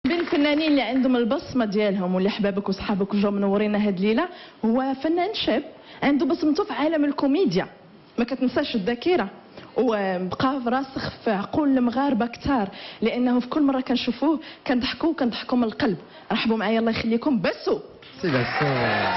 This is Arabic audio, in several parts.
بين الفنانين اللي عندهم البصمه ديالهم واللي حبابك وصحابك جاو منورينا هاد الليله هو فنان شاب عنده بصمته في عالم الكوميديا ما كتنساش الذاكره وبقى راسخ في عقول المغاربه كثار لانه في كل مره كنشوفوه كنضحكوا من القلب. رحبوا معايا الله يخليكم باسو. سي باسو.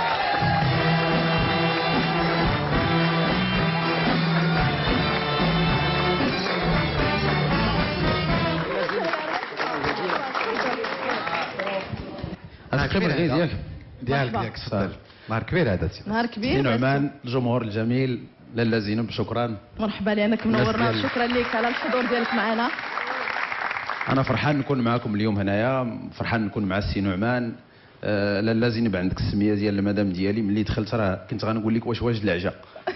الخبر غير ديالك تفضل. نهار كبير هذا نهار كبير. سي نعمان، الجمهور الجميل، لاله زينب، شكرا. مرحبا لانك منورنا، شكرا لك على الحضور ديالك معنا. انا فرحان نكون معكم اليوم هنايا، فرحان نكون مع السي نعمان. لاله زينب عندك السميه ديال المدام ديالي، ملي دخلت راه كنت غنقول لك واش واجد العجا.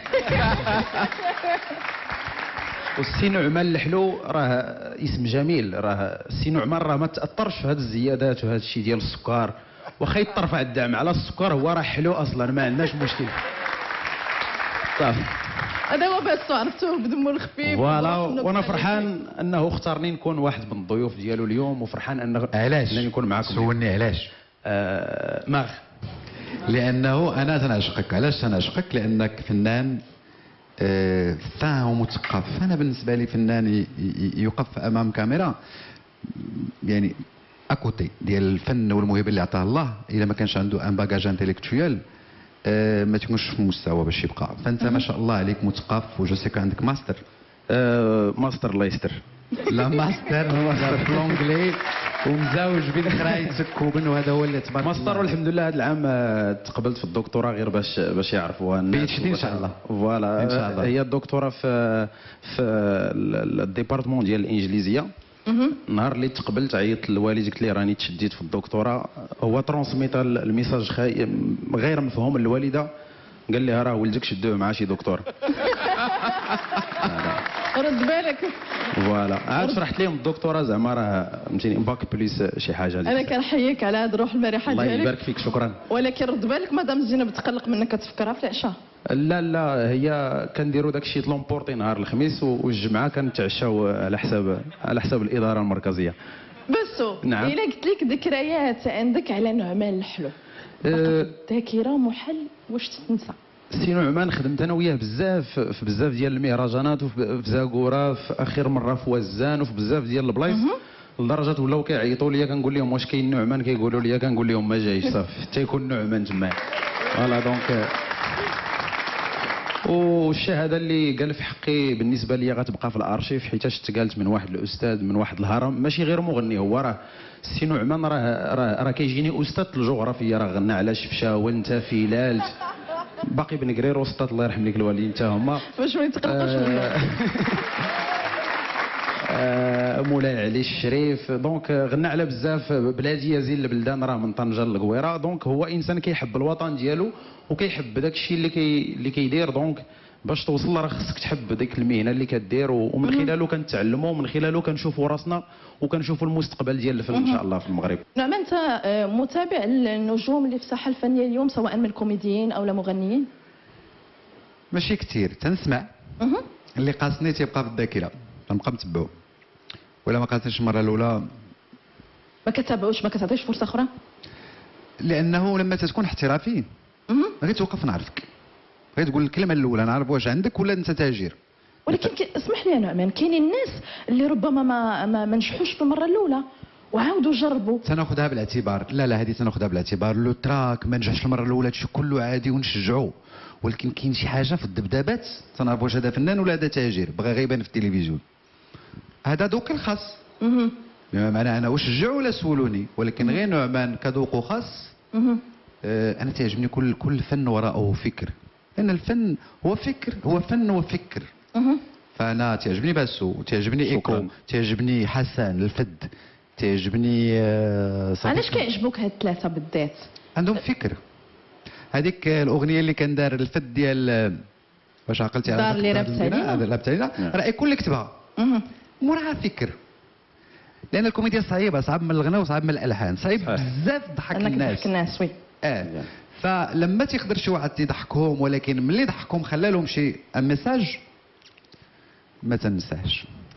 والسي نعمان الحلو راه اسم جميل، راه السي نعمان راه ما تاثرش في هذه الزيادات وهذا الشيء ديال السكر، واخا يترفع الدعم على السكر هو راه حلو اصلا، ما عندناش مشكل. صافي هذا هو باسو، عرفتوه بدمو الخفيف. فوالا، وانا فرحان انه اختارني نكون واحد من الضيوف ديالو اليوم، وفرحان انه علاش نكون معكم. سولني علاش؟ ماغ لانه انا تنعشقك. علاش تنعشقك؟ لانك فنان فاهم ومثقف. انا بالنسبه لي فنان يقف امام كاميرا يعني اكوتي ديال الفن والموهبه اللي عطاه الله، الا ما كانش عنده ان باجاج انتيليكتويال ما تكونش في مستوى باش يبقى. فانت ما شاء الله عليك مثقف، وجو سي عندك ماستر. ماستر الله يستر. لا ماستر في لونجلي ومزوج بين خرايط كوبن، وهذا هو اللي تبارك الله. ماستر، والحمد لله هذا العام تقبلت في الدكتوراه غير باش يعرفوها الناس. PhD ان شاء الله. فوالا، ان شاء الله. هي الدكتوراه في الديبارتمون ديال الانجليزيه. النهار اللي تقبلت عيطت لوالدي قلت ليه راني تشديت في الدكتوراه. هو ترونسميت الميساج غير مفهوم للوالده، قال لي راه ولدك شدوه مع شي دكتور. رد بالك. فوالا، عاد فرحت لهم الدكتوراه زعما راه فهمتيني باك بليس شي حاجه. انا كنحييك على هاد الروح المرحه ديالك. الله يبارك فيك، شكرا. ولكن رد بالك مدام زينب تقلق منك كتفكرها في العشاء. لا هي كنديروا داك الشيء لومبورتي نهار الخميس، والجمعه كنتعشاو على حساب الاداره المركزيه. بسو نعم. الا قلت لك ذكريات عندك على نعمان الحلو الذاكره محل واش تنسى؟ سي نعمان خدمت انا وياه بزاف في بزاف ديال المهرجانات، وفي زاكوره، في اخر مره في وزان، وفي بزاف ديال البلايص، لدرجه ولاو كيعيطوا لي كنقول لهم واش كاين نعمان، كيقولوا لي كنقول لهم ما جايش، صافي تيكون نعمان تما. فوالا دونك والشهاده اللي قال في حقي بالنسبه لي غتبقى في الارشيف، حيتاش تقالت من واحد الاستاذ من واحد الهرم، ماشي غير مغني، هو راه السي نعمان راه كيجيني استاذ الجغرافيا، راه غنى على شفشاون، تافيلالت، باقي بن قرير، وسطات الله يرحم لك الوالدين حتى هما، واش ما يتقلقوش منه. مولاي علي الشريف. دونك غنى على بزاف، بلادي يزين البلدان راه من طنجه للقويره. دونك هو انسان كيحب الوطن ديالو وكيحب داك الشيء اللي كيدير. دونك باش توصل راه خصك تحب ديك المهنه اللي كدير، ومن خلاله كنتعلموا، ومن خلاله كنشوفوا راسنا وكنشوفوا المستقبل ديال الفن ان شاء الله في المغرب. نعم، انت متابع النجوم اللي في الساحه الفنيه اليوم سواء من الكوميديين او مغنيين؟ ماشي كثير، تنسمع. اللي قاصني تيبقى في الذاكره، غنبقى متبعو. ولا ما قاصنيش المره الاولى ما كتعطيش فرصه اخرى؟ لانه لما تكون احترافي غير توقف نعرفك، غير تقول الكلمه الاولى نعرف واش عندك ولا انت تاجر. ولكن اسمح لي يا نعمان، كاينين الناس اللي ربما ما نجحوش في المره الاولى وعاودوا جربوا. تناخذها بالاعتبار. لا هذه تناخذها بالاعتبار. لو تراك ما نجحش المره الاولى هادشي كله عادي ونشجعوه، ولكن كاين شي حاجه في الذبذبات تنعرف واش هذا فنان ولا هذا تاجر بغى غير يبان في التلفزيون. هذا ذوق الخاص. بما معنى انا وشجع ولا سولوني، ولكن غير نعمان كذوق خاص. انا تعجبني كل فن وراءه فكر، لان الفن هو فكر، هو فن وفكر. فانا تعجبني باسو، تعجبني ايكو، تعجبني حسن الفد، تعجبني علاش كيعجبوك هاد الثلاثه بالذات؟ عندهم فكر. هذيك الاغنيه اللي كان دار الفد ديال واش عقلتي على الدار اللي رابت علينا، هذا رابت علينا، راه كل اللي كتبها موراها فكر. لان الكوميديا صعيبه، صعب من الغناء وصعب من الالحان، صعيب بزاف ضحك الناس. ضحك الناس وي. فلما تيقدر شي واحد يضحكهم، ولكن ملي ضحكهم خلى لهم شي ميساج ما تنساهش.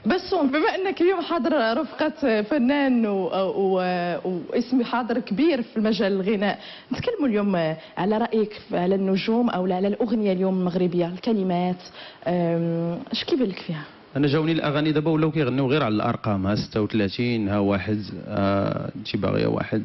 بس بما انك اليوم حاضر رفقه فنان واسم حاضر كبير في مجال الغناء، نتكلموا اليوم على رايك على النجوم او على الاغنيه اليوم المغربيه، الكلمات اش كيبان لك فيها؟ انا جاوني الاغاني دابا ولاو كيغنيو غير على الارقام، ها 36 ها واحد، انت باغيه واحد،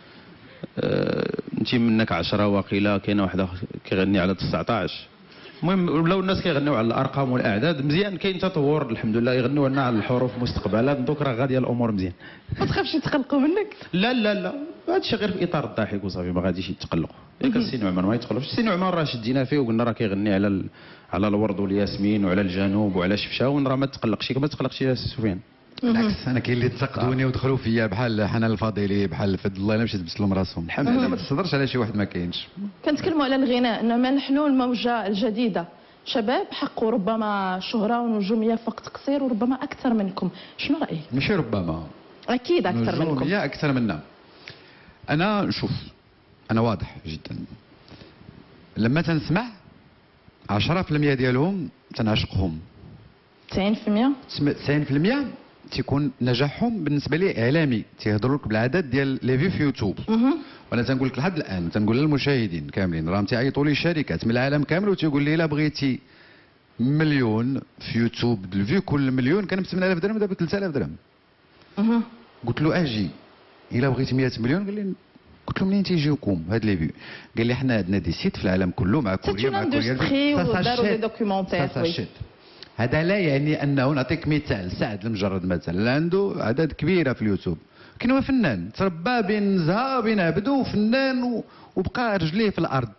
انت منك 10 واقيلا، كاينه واحده كيغني على 19. المهم ولاو الناس كيغنيو على الارقام والاعداد. مزيان كاين تطور الحمد لله، يغنيو لنا على الحروف مستقبلا، دوك راه غاديه الامور مزيان. ما تخافش يتقلقوا منك؟ لا لا لا، هذا الشيء غير في اطار الضحك وصافي، ما غاديش يتقلقوا. ياك السي نعمان ما يتقلقش، السي نعمان راه شدينا فيه وقلنا راه كيغني على الورد والياسمين وعلى الجنوب وعلى شفشاون، راه ما تقلقش. ما تقلقش يا سي سفيان. بالعكس انا كاين اللي انتقدوني ودخلوا فيا بحال حنان الفضيلي بحال فد الله الا مشيت تبسلهم راسهم. الحمد لله ما تصدرش على شي واحد ما كاينش. كنتكلموا على الغناء انما نحن الموجه الجديده، شباب حقوا ربما شهره ونجوميه في وقت قصير وربما اكثر منكم، شنو رايك؟ ماشي ربما، اكيد اكثر منكم. نجوميه اكثر منا. انا شوف، انا واضح جدا لما تنسمع 10% ديالهم تنعشقهم، 90% 90% تيكون نجاحهم بالنسبه لي اعلامي، تيهضروا لك بالعدد ديال لي في يوتيوب. وانا تنقول لك لحد الان، تنقول للمشاهدين كاملين راهم تيعيطوا لي شركات من العالم كامل وتيقول لي الا بغيتي مليون في يوتيوب الفيو كل مليون كان ب 8000 درهم دابا 3000 درهم. قلت له اجي الا بغيتي 100 مليون، قال لي، قلت له منين تيجيوكم هاد لي فيو؟ قال لي حنا عندنا دي سيت في العالم كله مع كوريا مع كوريا وداروا دي دوكيومونتير. هذا لا يعني انه، نعطيك مثال سعد المجرد مثلا، عنده اعداد كبيره في اليوتيوب، لكن هو فنان تربى بين زها بين عبدو، فنان وبقى رجليه في الارض.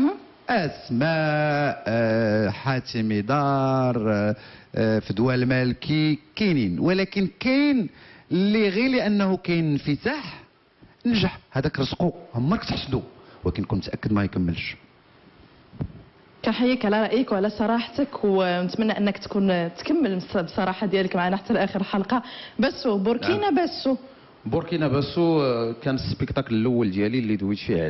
اسماء، حاتمي دار، فدوى المالكي كاينين، ولكن كاين اللي غير لانه كاين انفتاح نجح، هذاك رزقو عمرك تحسدو، ولكن كنت متاكد ما يكملش. كنحييك على رايك وعلى صراحتك، ونتمنى انك تكمل بصراحه ديالك معنا حتى لاخر حلقه. باسو بوركينا باسو. بوركينا باسو كان السبيكتاكل الاول ديالي اللي دويت فيه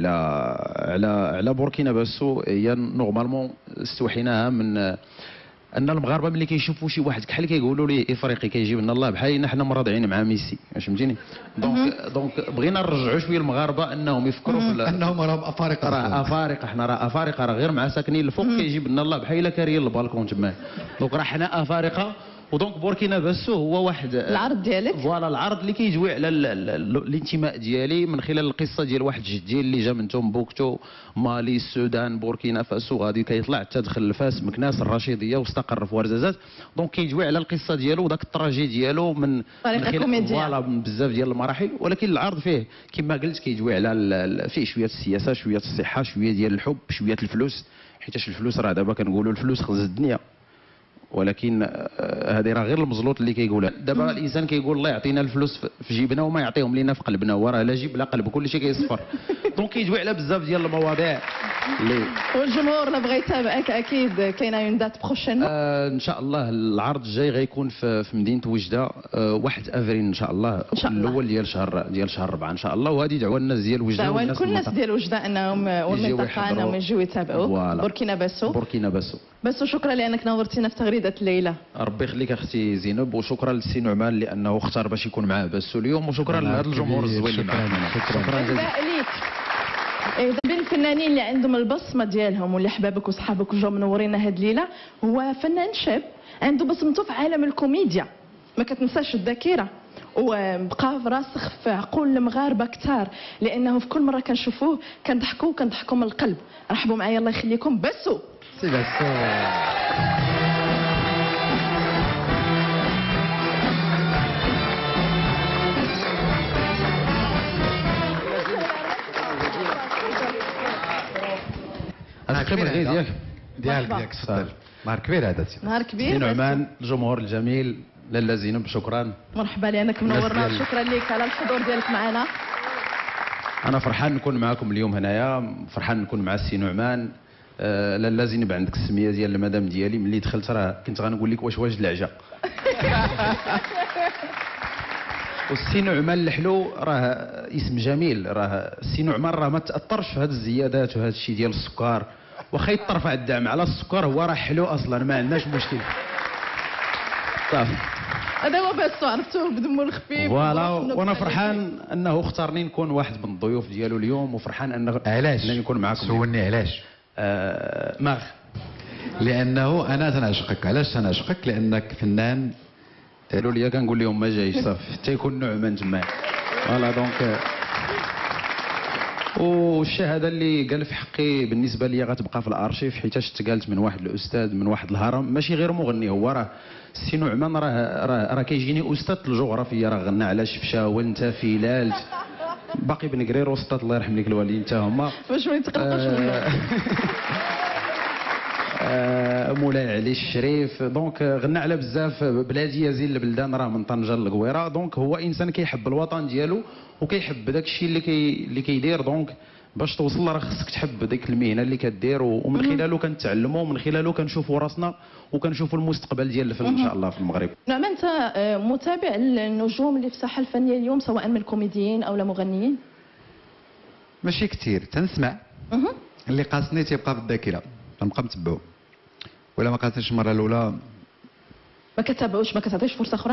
على بوركينا باسو. هي نورمالمون استوحيناها من ان المغاربه ملي كيشوفوا شي واحد كحل كيقولوا ليه افريقي كيجيب لنا الله بحالنا حنا مراضعين مع ميسي، فهمتيني؟ دونك بغينا نرجعوا شويه المغاربه انهم يفكروا في انهم راهم افارقه، راه افارقه، حنا راه افارقه، راه غير مع ساكنين الفوق كيجيب لنا الله بحال كاريين البالكون تما، دونك راه حنا افارقه. ودونك بوركينا فاسو هو واحد العرض ديالك، فوالا العرض اللي كيجوي على الانتماء ديالي من خلال القصه ديال واحد جدي اللي جا من تومبوكتو، مالي، السودان، بوركينا فاسو، غادي كيطلع حتى دخل لفاس، مكناس، الرشيديه، واستقر في ورزازات. دونك كيجوي على القصه ديالو وداك التراجي ديالو من خلال فوالا بزاف ديال المراحل. ولكن العرض فيه كما قلت كيجوي على فيه شويه السياسه، شويه الصحه، شويه ديال الحب، شويه الفلوس، حيتاش الفلوس راه دابا كنقولوا الفلوس خزز الدنيا، ولكن هذه راه غير المزلوط اللي كيقولها. دابا الانسان كيقول الله يعطينا الفلوس في جيبنا وما يعطيهم لينا في قلبنا، وراه لا جيب لا قلب، كل شيء كيصفر. دونك كيجوي على بزاف ديال المواضيع اللي والجمهور اللي بغى يتابعك اكيد كاينه اون دات بروشين. ان شاء الله العرض الجاي غيكون في مدينه وجده 1 افريل ان شاء الله، الاول ديال شهر 4 ان شاء الله. وهذه دعوه الناس ديال وجده، دعوه لكل الناس ديال وجده انهم والمنطقه انهم يجيو يتابعوا بوركينا باسو. باسو شكرا لانك نورتينا في تغريده الليله. ربي يخليك اختي زينب، وشكرا للسي نعمان لانه اختار باش يكون معاه باسو اليوم، وشكرا لهذا الجمهور الزوين اللي معنا. شكرا جزيلا ليك. بين الفنانين اللي عندهم البصمه ديالهم واللي حبابك وصحابك وجاو منورينا هاد الليله، هو فنان شاب عنده بصمته في عالم الكوميديا، ما كتنساش الذاكره، وبقى راسخ في عقول المغاربه كثار، لانه في كل مره كنشوفوه كنضحكوا من القلب. رحبوا معايا الله يخليكم باسو. سي باسو. هذا كبير ديالك تفضل. نهار كبير هذا، نهار كبير. سي نعمان، الجمهور الجميل، لاله زينب شكرا. مرحبا لانك منورنا، شكرا لك على الحضور ديالك معنا. انا فرحان نكون معكم اليوم هنايا، فرحان نكون مع السي نعمان. لاله زينب عندك السميه ديال المدام ديالي، ملي دخلت راه كنت غنقول لك واش واجد العجا. والسي نعمان الحلو راه اسم جميل، راه السي نعمان راه ما تاثرش في هذه الزيادات وهذا الشيء ديال السكر، واخا يترفع الدعم على السكر هو راه حلو اصلا، ما عندناش مشكل صافي. هذا هو بس عرفتوه بدمو الخفيف. فوالا، وانا فرحان انه اختارني نكون واحد من الضيوف ديالو اليوم، وفرحان انه علاش انني نكون معكم. سولني علاش؟ ماغ. لانه انا تنعشقك. علاش تنعشقك؟ لانك فنان. قالوا لي كنقول لهم ما جايش صافي حتى يكون نعمان تما. فوالا دونك والشهاده اللي قال في حقي بالنسبه لي غتبقى في الارشيف، حيتاش تقالت من واحد الاستاذ من واحد الهرم، ماشي غير مغني، هو راه السي نعمان راه كيجيني استاذ الجغرافيا، راه غنى على شفشاوه انت فيلال باقي بن قرير وسطات الله يرحم لك الوالدين حتى هما باش ما يتقلقش منه. مولاي علي الشريف. دونك غنى على بزاف بلادي يزين البلدان، راه من طنجه للقويره. دونك هو انسان كيحب الوطن ديالو وكيحب داك الشيء اللي كيدير. دونك باش توصل راه خصك تحب ديك المهنه اللي كدير، ومن خلاله كنتعلموا، ومن خلاله كنشوفوا راسنا وكنشوفوا المستقبل ديال الفن ان شاء الله في المغرب. نعم، انت متابع النجوم اللي في الساحه الفنيه اليوم، سواء من الكوميديين او مغنيين؟ ماشي كثير، تنسمع. اللي قاصني تيبقى في الذاكره، غنبقى متبعو. ولا ما قاصنيش المره الاولى ما كتابعوش، ما كتعطيش فرصه اخرى؟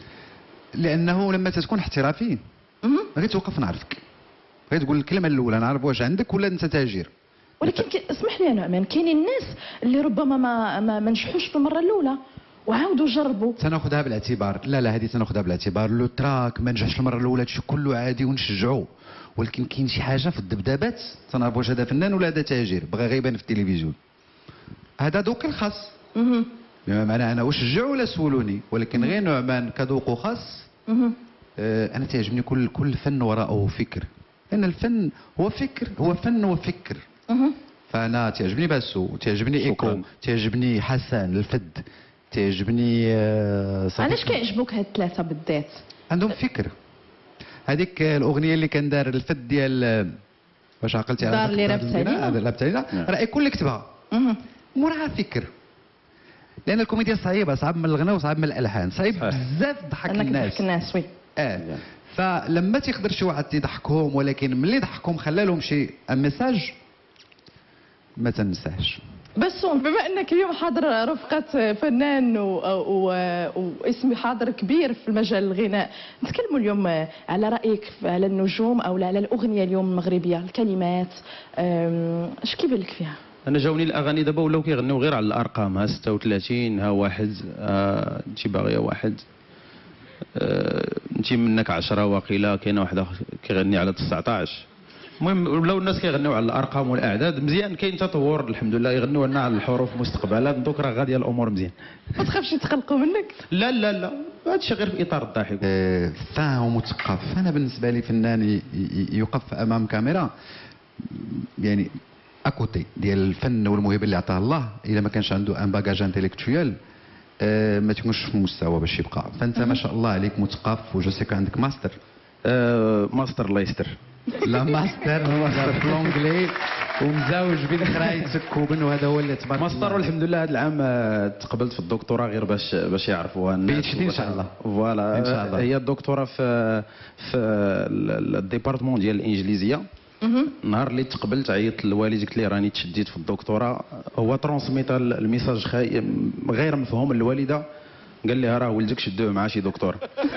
لانه لما تكون احترافي غير توقف نعرفك، غير تقول الكلمه الاولى نعرف واش عندك ولا انت تاجر. ولكن اسمح لي يا نعمان، كاينين الناس اللي ربما ما نجحوش في المره الاولى وعاودوا جربوا. تناخذها بالاعتبار. لا هذه تناخذها بالاعتبار. لو تراك ما نجحش المره الاولى هادشي كله عادي ونشجعوه، ولكن كاين شي حاجه في الذبذبات تنعرف واش هذا فنان ولا هذا تاجر بغى غير يبان في التلفزيون. هذا ذوق الخاص، بما معناه انا وشجع ولا سولوني، ولكن غير نعمان كذوق خاص. انا تعجبني كل فن وراءه فكر، لان الفن هو فكر، هو فن وفكر. فانا تعجبني باسو، تعجبني ايكو، تعجبني حسن الفد، تعجبني علاش كيعجبوك هاد الثلاثه بالذات؟ عندهم فكر. هذيك الاغنيه اللي كان دار الفد ديال واش عقلتي على دار اللي رابط علينا، راه ايكو اللي كتبها موراها فكر. لان الكوميديا صعيبه، صعب من الغناء وصعب من الالحان، صعيب بزاف تضحك الناس. وي. فلما تيقدر شي واحد يضحكهم، ولكن ملي ضحكهم خلى لهم شي ميساج ما تنساهش. بس بما انك اليوم حاضر رفقه فنان واسم حاضر كبير في مجال الغناء، نتكلموا اليوم على رايك على النجوم او على الاغنيه اليوم المغربيه، الكلمات اش كيبان لك فيها؟ انا جاوني الاغاني دابا ولاو كيغنيو غير على الارقام، ها 36 ها واحد، انت باغيه واحد، انت منك 10 واقيلا، كاينه واحده كيغني على 19. المهم ولاو الناس كيغنيو على الارقام والاعداد. مزيان، كاين تطور الحمد لله، يغنيو لنا على الحروف مستقبلا. دوك راه غاديه الامور مزيان. ما تخافش يتقلقوا منك؟ لا هذا الشيء غير في اطار الضحك. فاهم ومثقف. انا بالنسبه لي فنان يوقف امام كاميرا يعني اكوتي ديال الفن والموهبه اللي عطاه الله، الا ما كانش عنده ان باجاج انتيليكتويال ما تكونش في المستوى باش يبقى. فانت ما شاء الله عليك مثقف، وجو سي عندك ماستر. ماستر الله يستر. لا ماستر في لونجلي ومزاوج بين خرايط سكوبن، وهذا هو اللي تبارك الله. ماستر والحمد لله. هذا العام تقبلت في الدكتوراه غير باش يعرفوها الناس. PhD ان شاء الله. فوالا ان شاء الله. هي الدكتوراه في الديبارتمون ديال الانجليزيه. النهار اللي تقبلت عيطت للوالد قلت ليه راني تشديت في الدكتوراه. هو ترونسميت الميساج غير مفهوم للوالده، قال لي راه ولدك شدوه مع شي دكتور.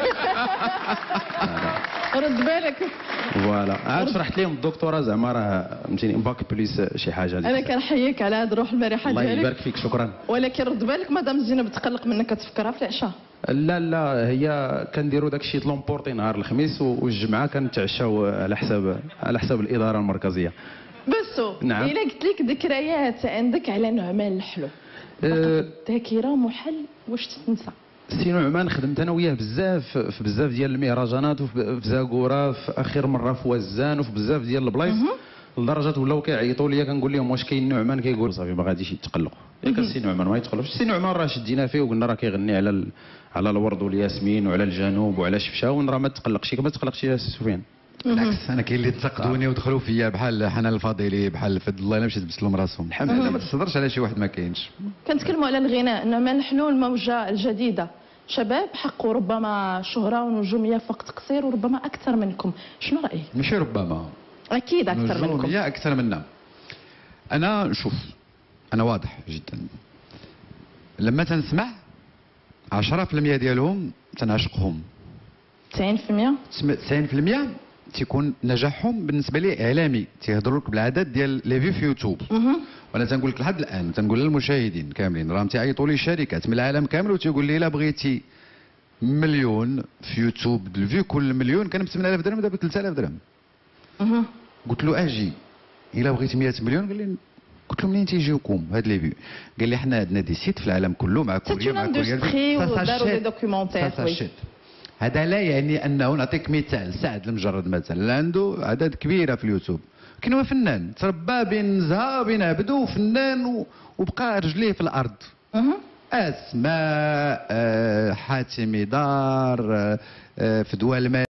رد بالك. فوالا عاد شرحت لهم الدكتوراه زعما راه فهمتيني باك بليس شي حاجه. انا كنحييك على هذه الروح المرحه ديالك. الله يبارك فيك، شكرا. ولكن رد بالك مدام زينب تقلق منك كتفكرها في العشاء. لا هي كنديروا داك الشيء لومبورتي نهار الخميس، والجمعه كنتعشاو على حساب الاداره المركزيه. بسو نعم. الا قلت لك ذكريات عندك على نعمان الحلو، الذاكره محل واش تنسى؟ سي نعمان خدمت انا وياه بزاف في بزاف ديال المهرجانات، وفي زاكوره، في اخر مره في وزان، وفي بزاف ديال البلايص، لدرجه ولاو كيعيطوا لي كنقول لهم واش كاين نعمان، كيقول صافي ما غاديش يتقلقوا. ياك السي نعمان ما يتقلقش. السي نعمان راه شدينا فيه وقلنا راه كيغني على الورد والياسمين وعلى الجنوب وعلى شفشاون، راه ما تقلقش يا سي سفيان. بالعكس انا كاين اللي انتقدوني ودخلوا فيا بحال حنان الفضيلي، بحال فد الله الا مشيت بسلم راسهم. الحمد لله ما تصدرش على شي واحد ما كاينش. كنتكلموا على الغناء، نعمان الحلو الموجه الجديده، شباب حقوا ربما شهره ونجوميه في وقت قصير وربما اكثر منكم، شنو رايك؟ ماشي ربما، اكيد اكثر منكم. نجوميه اكثر منا. انا شوف، انا واضح جدا لما تنسمع 10% ديالهم تنعشقهم. 90%؟ 90% تيكون نجاحهم بالنسبه لي اعلامي، تيهضروا لك بالعدد ديال لي في يوتيوب. وانا تنقول لك لحد الان، تنقول للمشاهدين كاملين راهم تيعيطوا لي شركات من العالم كامل وتيقول لي الا بغيتي مليون في يوتيوب الفيو، كل مليون كان ب 8000 درهم دابا 3000 درهم. قلت له اجي الا بغيتي 100 مليون، قال لي، قلت له منين تيجيوكم هاد لي فيو؟ قال لي حنا عندنا دي سيت في العالم كله مع كوريا مع كوريا وداروا دي دوكيومونتير. هذا لا يعني انه، نعطيك مثال، سعد المجرد مثلا عنده عدد كبيره في اليوتيوب، لكن هو فنان تربى بين زها وبين عبدو، وفنان وبقى رجليه في الارض. اسماء، حاتمي دار، في دول